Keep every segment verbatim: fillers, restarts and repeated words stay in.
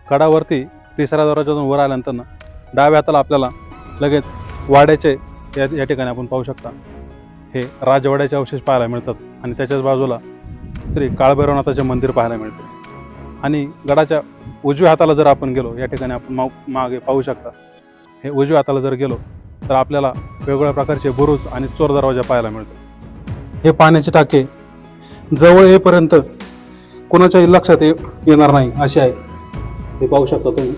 गडावरती तिसऱ्या दरवाजातून वर आल्यानंतर डाव्या हाताला आपल्याला लगेच वाड्याचे या, या ठिकाणी आपण पाहू शकता हे राजवाड्याचे अवशेष पाहायला मिळतात आणि त्याच्याच बाजूला श्री काळभैरवनाथाचे मंदिर पाहायला मिळते। आणि गडाच्या उजव्या हाताला जर आपण गेलो, या ठिकाणी आपण मा मागे पाहू शकता हे उजव्या हाताला जर गेलो तर आपल्याला वेगवेगळ्या प्रकारचे बुरुज आणि चोर दरवाजा पाहायला मिळतो। हे पाण्याचे टाके जवळ येईपर्यंत कोणाच्याही लक्षात येणार नाही असे आहे, हे पाहू शकता तुम्ही।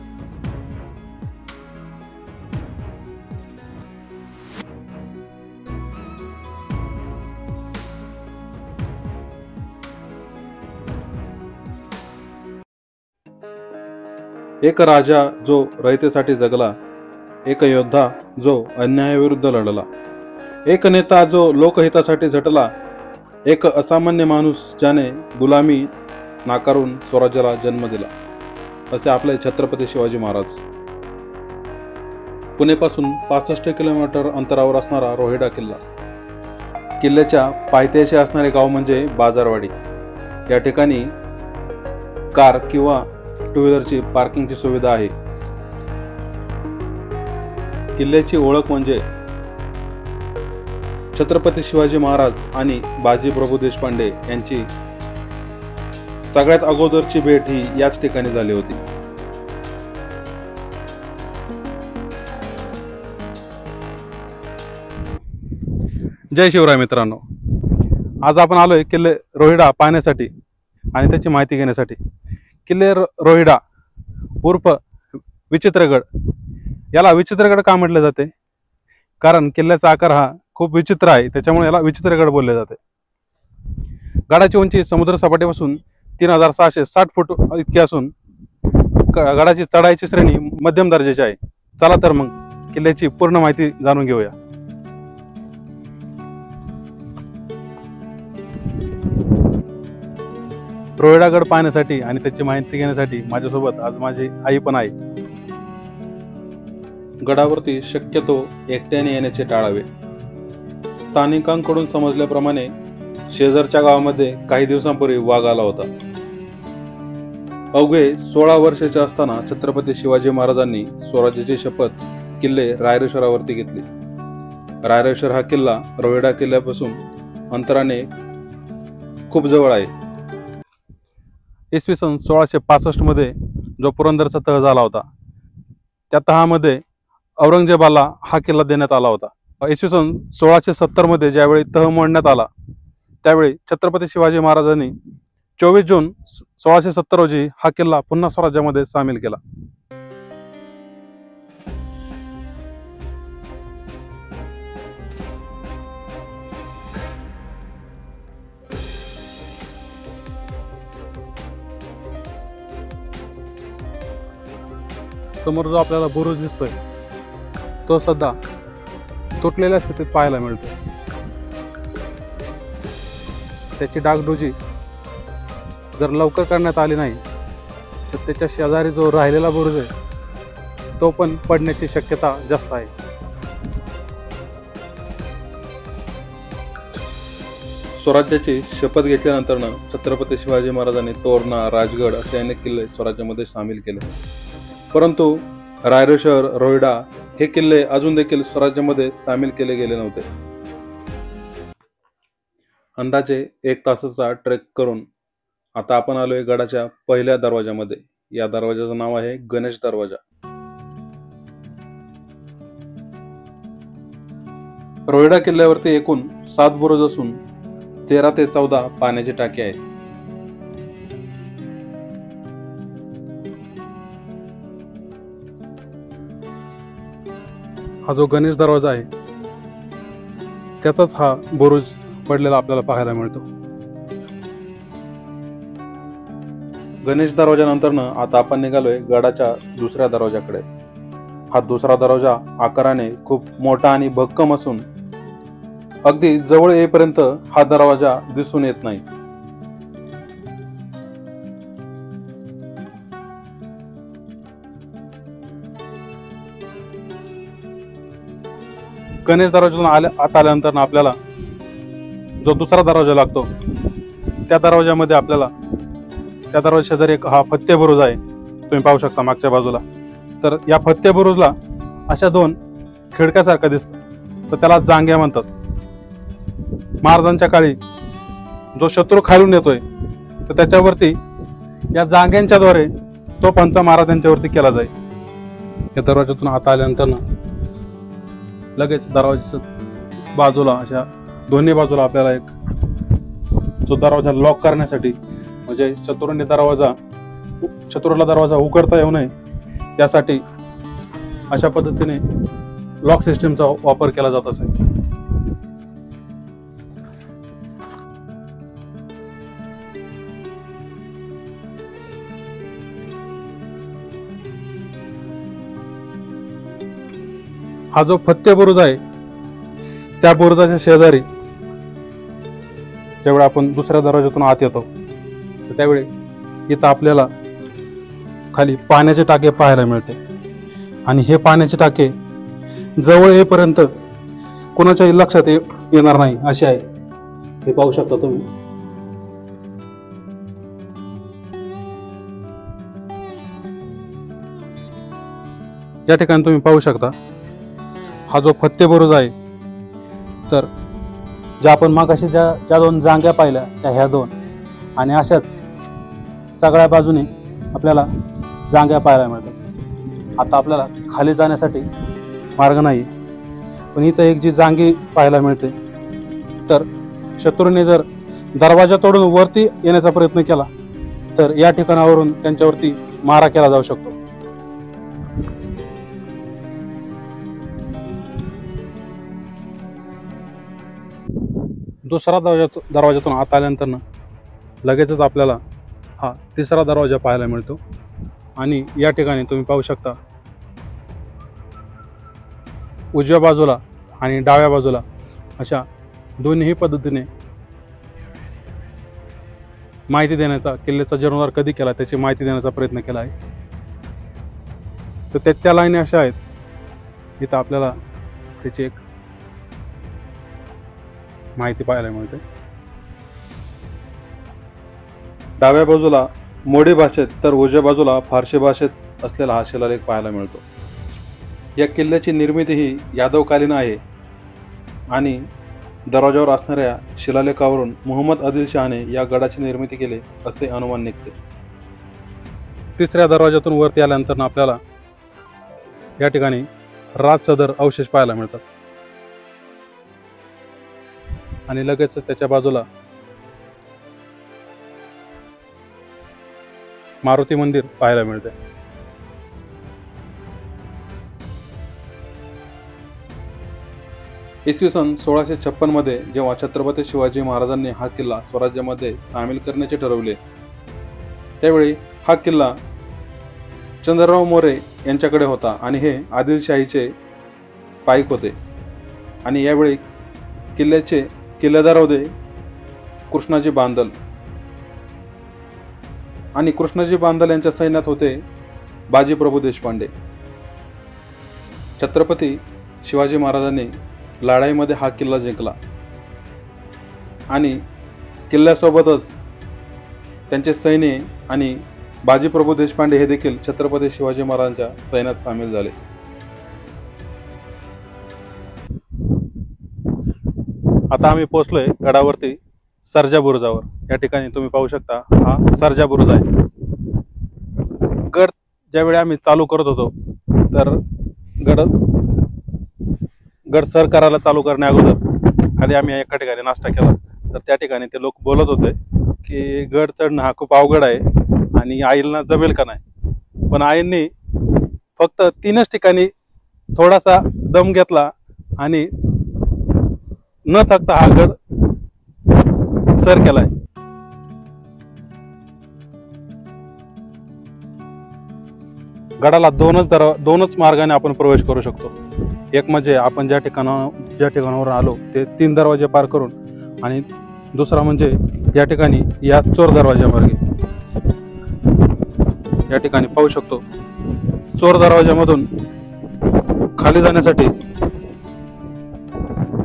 एक राजा जो रयतेसाठी जगला, एक योद्धा जो अन्यायाविरुद्ध लढला, एक नेता जो लोकहितासाठी झटला, एक असामान्य माणूस ज्याने गुलामी नाकारून स्वराज्याला जन्म दिला, असे आपले छत्रपती शिवाजी महाराज। पुणेपासून पासष्ट किलोमीटर अंतरावर असणारा रोहिडा किल्ला, किल्ल्याच्या पायथ्याशी असणारे गाव म्हणजे बाजारवाडी। या ठिकाणी कार किंवा टू व्हीलरची पार्किंगची सुविधा आहे। किल्ल्याची ओळख म्हणजे छत्रपती शिवाजी महाराज आणि बाजी प्रभू देशपांडे यांची सगळ्यात अगोदरची भेट ही याच ठिकाणी झाली होती। जय शिवराय मित्रांनो, आज आपण आलोय किल्ले रोहिडा पाहण्यासाठी आणि त्याची माहिती घेण्यासाठी। किल्ले रोहिडा उर्फ विचित्रगड, याला विचित्रगड का म्हटले जाते? कारण किल्ल्याचा आकार हा खूप विचित्र आहे, त्याच्यामुळे याला विचित्रगड बोलले जाते। गडाची उंची समुद्र सपाटीपासून तीन हजार सहाशे साठ फूट इतकी असून गडाची चढाईची श्रेणी मध्यम दर्जाची आहे। चला तर मग किल्ल्याची पूर्ण माहिती जाणून घेऊया। रोहिडागड पाहण्यासाठी आणि त्याची माहिती घेण्यासाठी माझ्यासोबत आज माझी आई पण आहे। गडावरती शक्यतो एकट्याने येण्याचे टाळावे। स्थानिकांकडून समजल्याप्रमाणे शेजारच्या गावामध्ये काही दिवसांपूर्वी वाघ आला होता। अवघे सोळा वर्षाचे असताना छत्रपती शिवाजी महाराजांनी स्वराज्याची शपथ किल्ले रायरेश्वरावरती घेतली। रायरेश्वर हा किल्ला रोहिडा किल्ल्यापासून अंतराने खूप जवळ आहे। इसवी सन सोळाशे पासष्ट मध्ये जो पुरंदरचा तह झाला होता, त्या तहामध्ये औरंगजेबाला हा किल्ला देण्यात आला होता। इसवी सन सोळाशे सत्तर मध्ये ज्यावेळी तह मोडण्यात आला, त्यावेळी छत्रपती शिवाजी महाराजांनी चोवीस जून सोळाशे सत्तर रोजी हा किल्ला पुन्हा स्वराज्यामध्ये सामील केला। समोर जो आपल्याला बुरुज दिसतोय तो सध्या तुटलेल्या स्थितीत पाहायला मिळतो। त्याची डागडुजी जर लवकर करण्यात आली नाही तर त्याच्या शेजारी जो राहिलेला बुरुज आहे तो पण पडण्याची शक्यता जास्त आहे। स्वराज्याची शपथ घेतल्यानंतर छत्रपती शिवाजी महाराजांनी तोरणा, राजगड असे अनेक किल्ले स्वराज्यामध्ये सामील केले, परंतु रायरेश्वर, रोहिडा हे किल्ले अजून देखील स्वराज्यामध्ये सामील केले गेले नव्हते। अंदाजे एक तासाचा ट्रेक करून आता आपण आलोय गडाच्या पहिल्या दरवाजामध्ये। या दरवाजाचं नाव आहे गणेश दरवाजा। रोहिडा किल्ल्यावरती एकूण सात बुरुज असून तेरा ते चौदा पाण्याची टाकी आहेत। हा जो गणेश दरवाजा आहे त्याचाच हा बुरुज पडलेला आपल्याला पाहायला मिळतो। गणेश दरवाजानंतरनं आता आपण निघालोय गडाच्या दुसऱ्या दरवाजाकडे। हा दुसरा दरवाजा आकाराने खूप मोठा आणि भक्कम असून अगदी जवळ येईपर्यंत हा दरवाजा दिसून येत नाही। गणेश दरवाजातून आल्या आत आल्यानंतर आपल्याला जो दुसरा दरवाजा लागतो त्या दरवाजामध्ये आपल्याला त्या दरवाजा शेजारी एक हा फत्ते बुरुज आहे। तुम्ही पाहू शकता मागच्या बाजूला. तर या फत्ते बुरुजला अशा दोन खिडक्यासारखं दिसतं, तर त्याला जांग्या म्हणतात. महाराजांच्या काळी जो शत्रू खालून येतोय तर त्याच्यावरती या जांग्यांच्याद्वारे तो पंचा मारा त्यांच्यावरती केला जाईल. या दरवाजातून आत आल्यानंतर ना लगेच दरवाजाच्या बाजूला अशा दोन्ही बाजूला आपल्याला एक जो दरवाजा लॉक करण्यासाठी, म्हणजे शत्रूने दरवाजा शत्रूला दरवाजा उघडता येऊ नये यासाठी अशा पद्धतीने लॉक सिस्टीमचा वापर केला जात असे. हा जो फत्ते बुरुज आहे त्या बुरुजाच्या शेजारी ज्यावेळी आपण दुसऱ्या दरवाजातून आत येतो तर त्यावेळी इथं आपल्याला खाली पाण्याचे टाके पाहायला मिळते. आणि हे पाण्याचे टाके जवळ येईपर्यंत कोणाच्याही लक्षात येणार नाही असे आहे. हे पाहू शकता तुम्ही. या ठिकाणी तुम्ही पाहू शकता हा जो फत्ते बुरुज आहे, तर ज्या आपण मागाशी ज्या ज्या दोन जांग्या पाहिल्या त्या ह्या दोन, आणि अशाच सगळ्या बाजूने आपल्याला जांग्या पाहायला मिळतात. आता आपल्याला खाली जाण्यासाठी मार्ग नाही, पण इथं एक जी जांगी पाहायला मिळते, तर शत्रूने जर दरवाजा तोडून वरती येण्याचा प्रयत्न केला तर या ठिकाणावरून त्यांच्यावरती मारा केला जाऊ शकतो. दुसरा दरवाजा दरवाजातून आत आल्यानंतर ना लगेचच आपल्याला हा तिसरा दरवाजा पाहायला मिळतो. आणि या ठिकाणी तुम्ही पाहू शकता उजव्या बाजूला आणि डाव्या बाजूला अशा दोन्ही पद्धतीने माहिती देण्याचा, किल्ल्याचा जीर्णोद्धार कधी केला त्याची माहिती देण्याचा प्रयत्न केला आहे. तर त्या त्या लाईनी अशा आहेत, इथं आपल्याला त्याची एक माहिती पाहायला मिळते. डाव्या बाजूला मोडी भाषेत तर उजव्या बाजूला फारसी भाषेत असलेला हा शिलालेख पाहायला मिळतो. या किल्ल्याची निर्मिती ही यादवकालीन आहे आणि दरवाजावर असणाऱ्या शिलालेखावरून मुहम्मद आदिलशहाने या गडाची निर्मिती केली असे अनुमान निघते. तिसऱ्या दरवाजातून वरती आल्यानंतर आपल्याला या ठिकाणी राजसदर अवशेष पाहायला मिळतात. आणि लगेच त्याच्या बाजूला मारुती मंदिर पाहायला मिळते. इसवी सन सोळाशे छप्पन मध्ये जेव्हा छत्रपती शिवाजी महाराजांनी हा किल्ला स्वराज्यामध्ये सामील करण्याचे ठरवले त्यावेळी हा किल्ला चंद्रराव मोरे यांच्याकडे होता आणि हे आदिलशाहीचे पाईक होते. आणि यावेळी किल्ल्याचे किल्लेदार होते कृष्णाजी बांदल आणि कृष्णाजी बांदल यांच्या सैन्यात होते बाजीप्रभू देशपांडे. छत्रपती शिवाजी महाराजांनी लढाईमध्ये हा किल्ला जिंकला आणि किल्ल्यासोबतच त्यांचे सैन्य आणि बाजीप्रभू देशपांडे हे देखील छत्रपती शिवाजी महाराजांच्या सैन्यात सामील झाले. आता आम्ही पोहोचलोय गडावरती सर्जा बुरुजावर. या ठिकाणी तुम्ही पाहू शकता हा सर्जा बुरुज आहे. गड ज्यावेळी आम्ही चालू करत होतो तर गड गड सर करायला चालू करण्या अगोदर खाली आम्ही एका ठिकाणी नाश्ता केला, तर त्या ठिकाणी ते लोक बोलत होते की गड चढणं हा खूप अवघड आहे आणि आईला जमेल का नाही. पण आईंनी फक्त तीनच ठिकाणी थोडासा दम घेतला आणि न थकता हा गड सर केलाय. गडाला दोनच दर दोनच मार्गाने आपण प्रवेश करू शकतो. एक म्हणजे आपण ज्या ठिकाणा ज्या ठिकाणावर आलो ते तीन दरवाजे पार करून, आणि दुसरा म्हणजे या ठिकाणी या चोर दरवाजामार्गे. या ठिकाणी पाहू शकतो चोर दरवाजामधून खाली जाण्यासाठी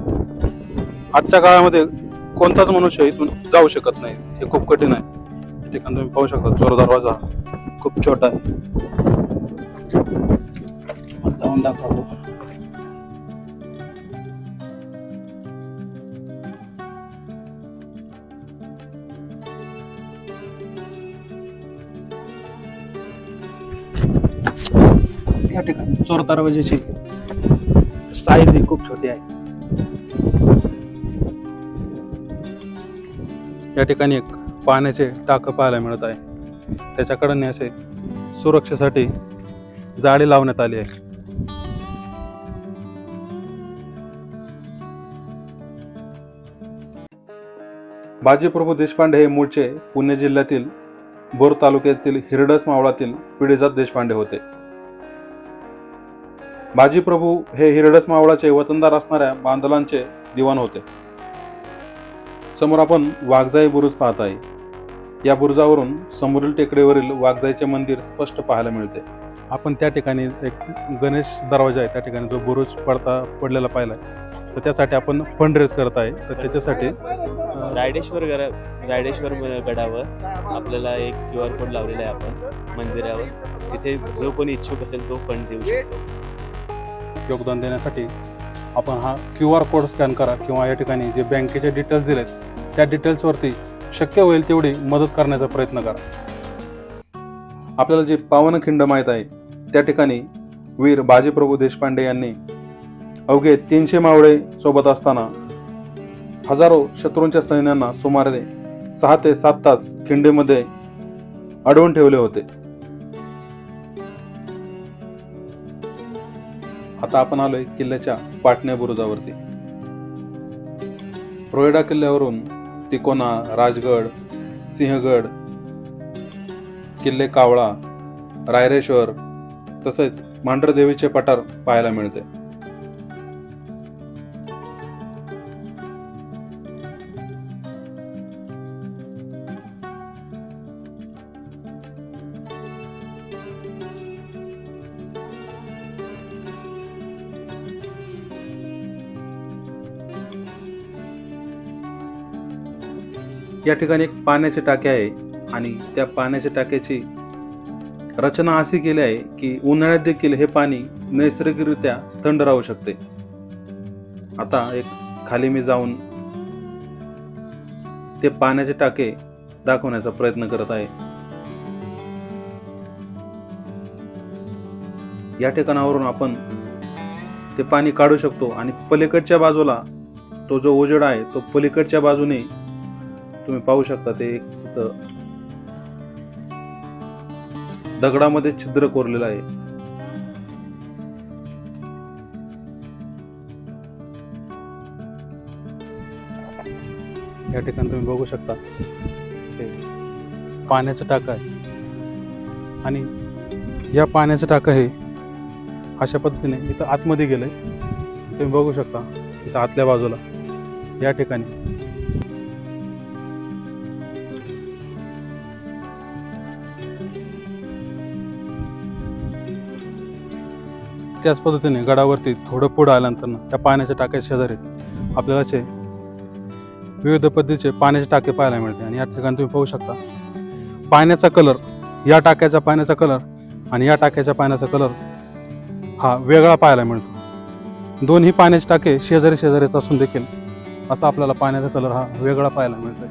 आजच्या काळामध्ये कोणताच मनुष्य इथून जाऊ शकत नाही. हे खूप कठीण आहे. ठिकाणी तुम्ही पाहू शकता चोर दरवाजा खूप छोटा आहे. जाऊन दाखवतो. या ठिकाणी चोर दरवाजाची साईज ही खूप छोटी आहे. या ठिकाणी एक पाण्याचे टाकं पाहायला मिळत आहे. त्याच्याकडे असे सुरक्षेसाठी जाळी लावण्यात आली आहे. बाजीप्रभू देशपांडे हे मूळचे पुणे जिल्ह्यातील भोर तालुक्यातील हिरडस मावळातील पिढीजात देशपांडे होते. बाजीप्रभू हे हिरडस मावळाचे वतनदार असणाऱ्या बांदलांचे दिवाण होते. समोर आपण वाघजाई बुरुज पाहत आहे. या बुरुजावरून समोरील टेकडीवरील वाघजाईचे मंदिर स्पष्ट पाहायला मिळते. आपण त्या ठिकाणी एक गणेश दरवाजा आहे, त्या ठिकाणी जो बुरुज पडता पडलेला पाहिला तर त्यासाठी आपण फंड रेज करत आहे. तर त्याच्यासाठी रायडेश्वर गड रायडेश्वर गडावर आपल्याला एक क्यू आर कोड लावलेला आहे आपण मंदिरावर. तिथे जो कोणी इच्छुक असेल तो फंड देऊ शकतो. योगदान देण्यासाठी आपण हा क्यू आर कोड स्कॅन करा किंवा या ठिकाणी जे बँकेचे डिटेल्स दिलेत त्या डिटेल्सवरती शक्य होईल तेवढी मदत करण्याचा प्रयत्न करा. आपल्याला जी पावनखिंड माहीत आहे त्या ठिकाणी वीर बाजीप्रभू देशपांडे यांनी अवघे तीनशे मावळे सोबत असताना हजारो शत्रूंच्या सैन्यांना सुमारे सहा ते सात तास खिंडीमध्ये अडवून ठेवले होते. आता आपण आलोय किल्ल्याच्या पाटण्या बुरुजावरती. रोयडा किल्ल्यावरून तिकोना, राजगड, सिंहगड, किल्ले कावळा, रायरेश्वर तसेच मांढरदेवीचे पठार पाहायला मिळते. या ठिकाणी एक पाण्याचे टाके आहे आणि त्या पाण्याच्या टाक्याची रचना अशी केली आहे की उन्हाळ्यात देखील हे पाणी नैसर्गिकरित्या थंड राहू शकते. आता एक खाली मी जाऊन ते पाण्याचे टाके दाखवण्याचा प्रयत्न करत आहे. या ठिकाणावरून आपण ते पाणी काढू शकतो आणि पलीकडच्या बाजूला तो जो उजेड आहे तो पलीकडच्या बाजूने तुम्ही पाहू शकता. ते दगडामध्ये छिद्र कोरलेलं आहे. या ठिकाणी तुम्ही बघू शकता ते पाण्याचं टाकं आहे आणि या पाण्याचं टाकं हे अशा पद्धतीने इथं आतमध्ये गेलंय. तुम्ही बघू शकता इथं आतल्या बाजूला या ठिकाणी त्याच पद्धतीने गडावरती थोडं पुढं आल्यानंतर त्या पाण्याच्या टाक्याच्या शेजारी आपल्याला असे विविध पद्धतीचे पाण्याचे टाके पाहायला मिळते. आणि या ठिकाणी तुम्ही पाहू शकता पाण्याचा कलर, या टाक्याचा पाण्याचा कलर आणि या टाक्याच्या पाण्याचा कलर हा वेगळा पाहायला मिळतो. दोन्ही पाण्याचे टाके शेजारी शेजारीच असून देखील असा आपल्याला पाण्याचा कलर हा वेगळा पाहायला मिळतो.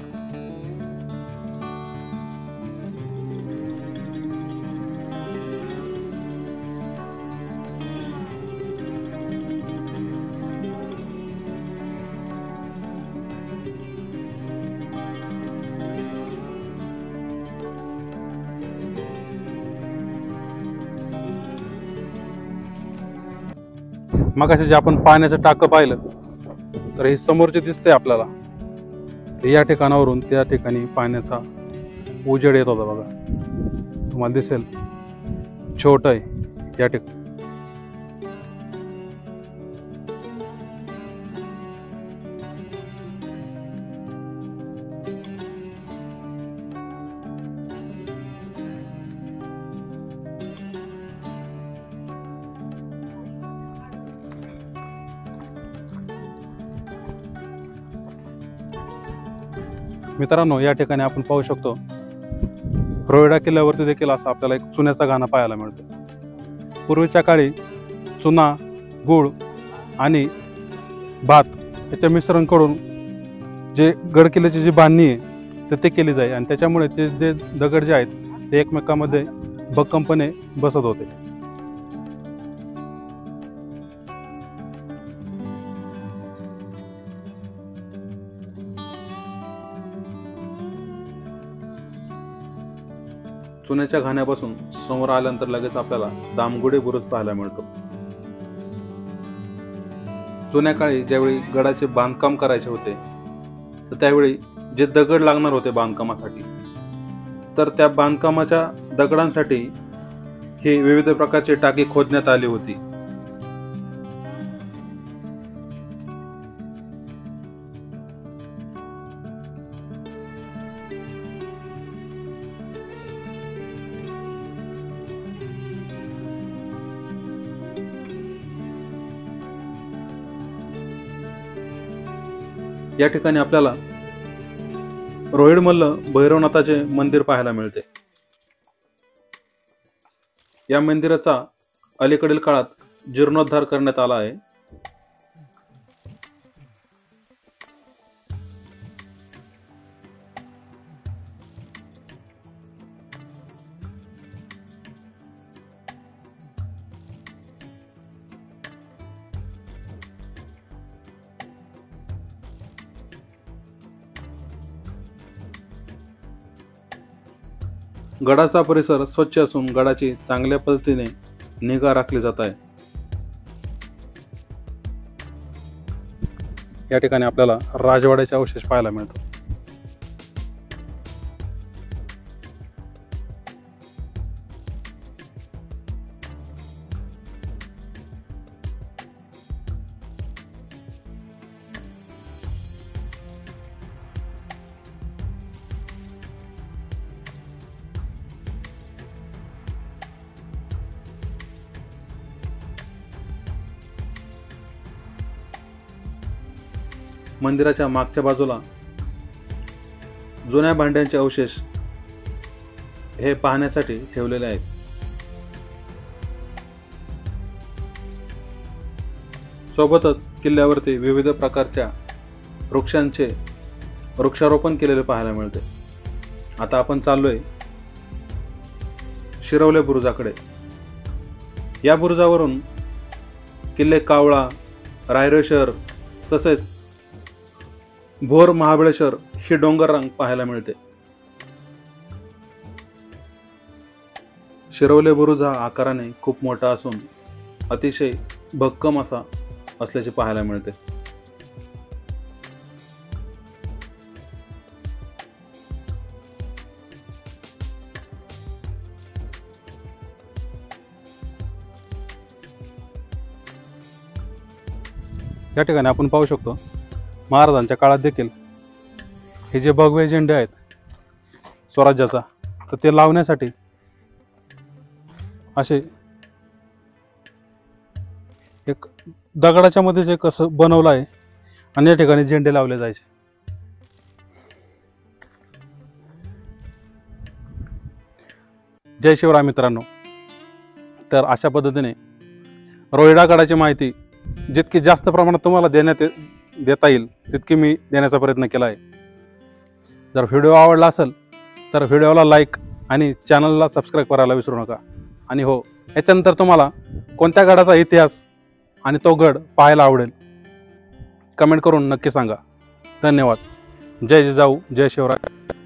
मगाशी जे आपण पाण्याचं टाकं पाहिलं तर हे समोरचे दिसते आपल्याला. या ठिकाणावरून त्या ठिकाणी पाण्याचा उजेड येत होता बघा, तुम्हाला दिसेल छोट आहे या ठिकाणी. मित्रांनो, या ठिकाणी आपण पाहू शकतो रोहिडा किल्ल्यावरती देखील असा आपल्याला एक चुन्याचा घाणा पाहायला मिळतो। पूर्वीच्या काळी चुना, गूळ आणि भात याच्या मिश्रण करून जे गड किल्ल्याची जी बांधणी आहे तर ते केली जाई आणि त्याच्यामुळे ते जे दगड जे आहेत ते एकमेकांमध्ये भक्कमपणे बसत होते। चुन्याच्या घाण्यापासून समोर आल्यानंतर लगेच आपल्याला दामगुडे बुरुज पाहायला मिळतो। जुन्या काळी ज्यावेळी गडाचे बांधकाम करायचे होते तर त्यावेळी जे दगड लागणार होते बांधकामासाठी तर त्या बांधकामाच्या दगडांसाठी ही विविध प्रकारची टाकी खोदण्यात आली होती। या ठिकाणी आपल्याला रोहिडमल्ल भैरवनाथाचे मंदिर पाहायला मिळते। या मंदिराचा अलीकडील काळात जीर्णोद्धार करण्यात आला आहे। गडाचा परिसर स्वच्छ असून गडाची चांगल्या पद्धतीने निगा राखली जात आहे। या ठिकाणी आपल्याला राजवाड्याचे अवशेष पाहायला मिळतो। मंदिराच्या मागच्या बाजूला जुन्या भांड्यांचे अवशेष हे पाहण्यासाठी ठेवलेले आहेत। सोबतच किल्ल्यावरती विविध प्रकारच्या वृक्षांचे वृक्षारोपण केलेले पाहायला मिळते। आता आपण चाललोय शिरवले बुरुजाकडे। या बुरुजावरून किल्ले कावळा, रायरेश्वर तसेच भोर महाबळेश्वर ही डोंगर रांग पाहायला मिळते। शिरवले बुरुज हा आकाराने खूप मोठा असून अतिशय भक्कम असा असल्याचे पाहायला मिळते। या ठिकाणी आपण पाहू शकतो महाराजांच्या काळात देखील हे जे भगवे झेंडे आहेत स्वराज्याचा तर ते लावण्यासाठी असे एक दगडाच्या मध्ये जे कसं बनवलं आहे आणि या ठिकाणी झेंडे लावले जायचे। जय शिवराय मित्रांनो, तर अशा पद्धतीने रोहिडा गडाची माहिती जितकी जास्त प्रमाणात तुम्हाला देण्यात देता येईल तितकी मी देण्याचा प्रयत्न केला आहे। जर व्हिडिओ आवडला असेल तर व्हिडिओला लाईक आणि चॅनलला सबस्क्राईब करायला विसरू नका। आणि हो, याच्यानंतर तुम्हाला कोणत्या गडाचा इतिहास आणि तो गड पाहायला आवडेल कमेंट करून नक्की सांगा। धन्यवाद। जय जिजाऊ, जय शिवराय।